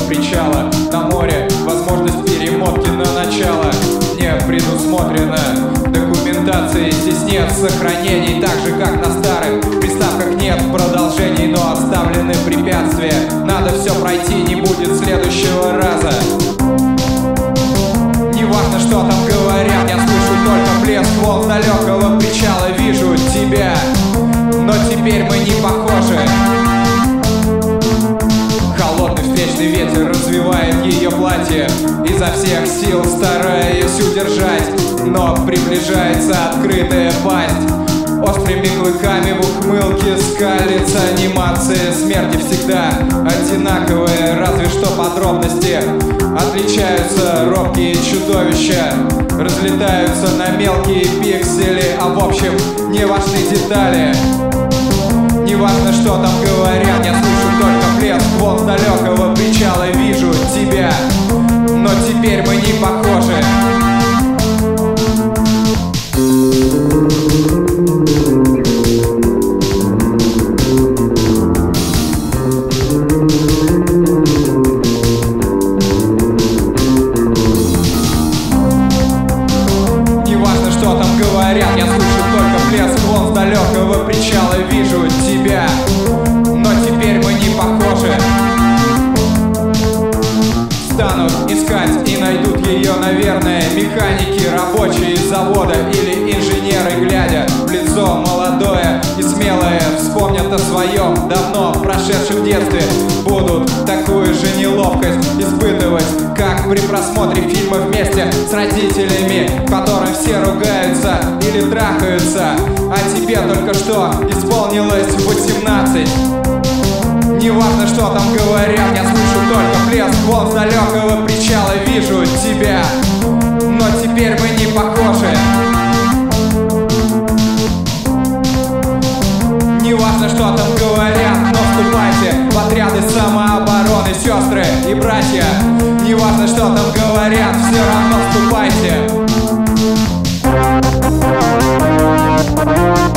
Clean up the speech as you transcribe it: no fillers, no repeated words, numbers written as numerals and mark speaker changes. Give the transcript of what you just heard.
Speaker 1: причала. На море возможность перемотки на начало не предусмотрена. Документации здесь нет сохранений, так же как на старых приставках нет продолжений, но оставлены препятствия. Надо все пройти, не будет следующего раза. Неважно, что там говорят, я слышу только плеск волн с далекого причала. Вижу тебя, но теперь мы не похожи. Холодный встречный ветер развивает ее платье, изо всех сил стараясь удержать, но приближается открытая пасть. Острыми клыками в ухмылке скалится. Анимация смерти всегда одинаковая, разве что подробности отличаются. Робкие чудовища разлетаются на мелкие пиксели, а в общем не важны детали. Неважно, что там говорят, я слышу только плеск волн с далекого причала. Вижу тебя, но теперь мы не похожи. Неважно, что там говорят, я слышу только плеск волн с далекого причала. Вижу тебя, но теперь мы не похожи. Станут искать и найдут ее, наверное, механики, рабочие завода или инженеры, глядя в лицо молодое и смелое, вспомнят о своем давно прошедшем детстве. Будут такую же неловкость испытывать, как при просмотре фильма вместе с родителями, в котором все ругаются или трахаются, а тебе только что исполнилось 18. Неважно, что там говорят, я слышу только плеск волн с далекого причала. Вижу тебя, но теперь мы не похожи. Неважно, что там говорят, но вступайте в отряды самообороны, сестры и братья. Неважно, что там говорят, все равно вступайте.